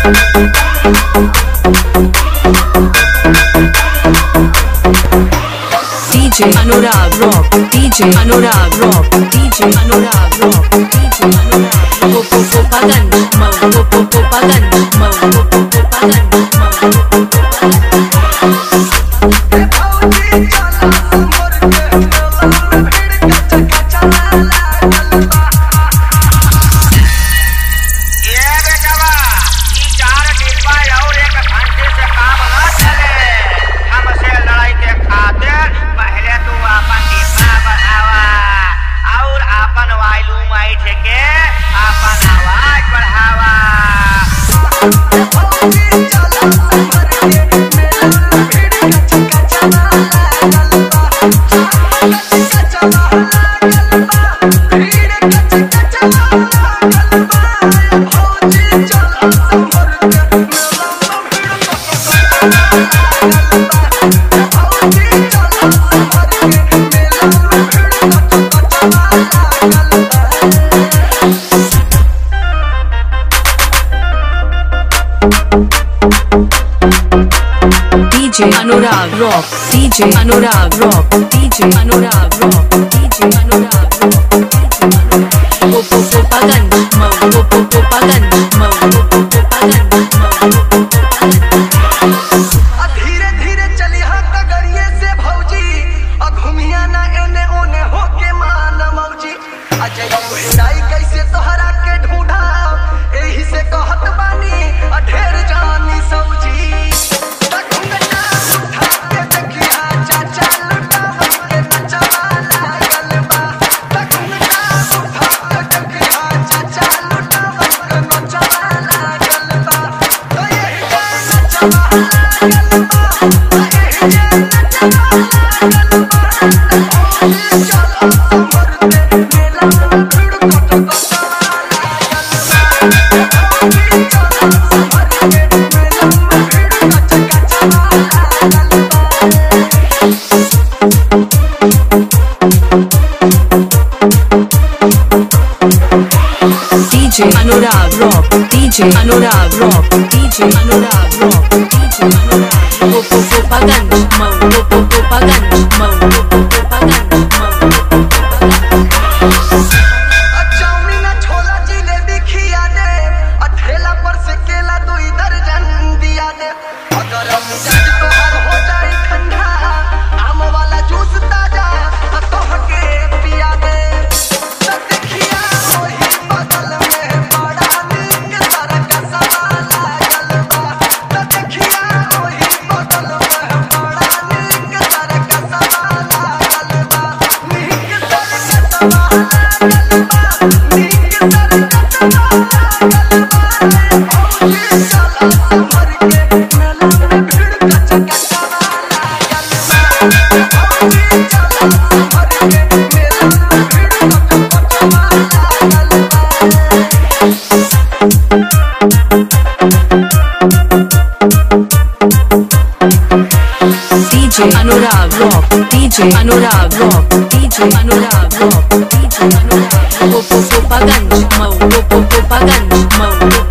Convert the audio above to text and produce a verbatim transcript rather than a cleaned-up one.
D J Anurag Rock, D J Anurag Rock, D J Anurag Rock, D J Anurag Popo Popagan, Mau Popo Popagan, Mau Popo Popagan, Mau D J Anurag Rock, D J Anurag Rock, D J Anurag Rock, D J Anurag Rock, Popo Popagan, Mau Popo Popagan, Mau Popo Popagan, धीरे धीरे चली हाँ कगड़िए से भौजी और घूमिया ना एने ओने होके मान मौजी अजय हुंडई कैसे तोहरा के ढूंढा एही से कहत बानी ढेर जानी सौजी D J Anurag Rock, D J Anurag Rock, D J Anurag Rock, D J Anurag Popo Popagan, Mau Popo Popagan, Mau Popo Popagan, Mau Popo Popagan. Chowmein छोला जिलेबी खिया दे ठेला पर से केला दो इधर जन दिया दे अगर मिजाज तोहर हो जाए ठंडा आम वाला जूस ताजा तो हके पिया दे देखिया वही बगल में बड़ा नीक तरह का सवाल लागल बा देखिया वही बगल में बड़ा नीक तरह का सवाल लागल बा नीक तरह का सवाल D J Anurag Rock, D J Anurag Rock, D J Anurag Rock, D J Anurag Popo Popagan, Mau Popo Popagan, Mau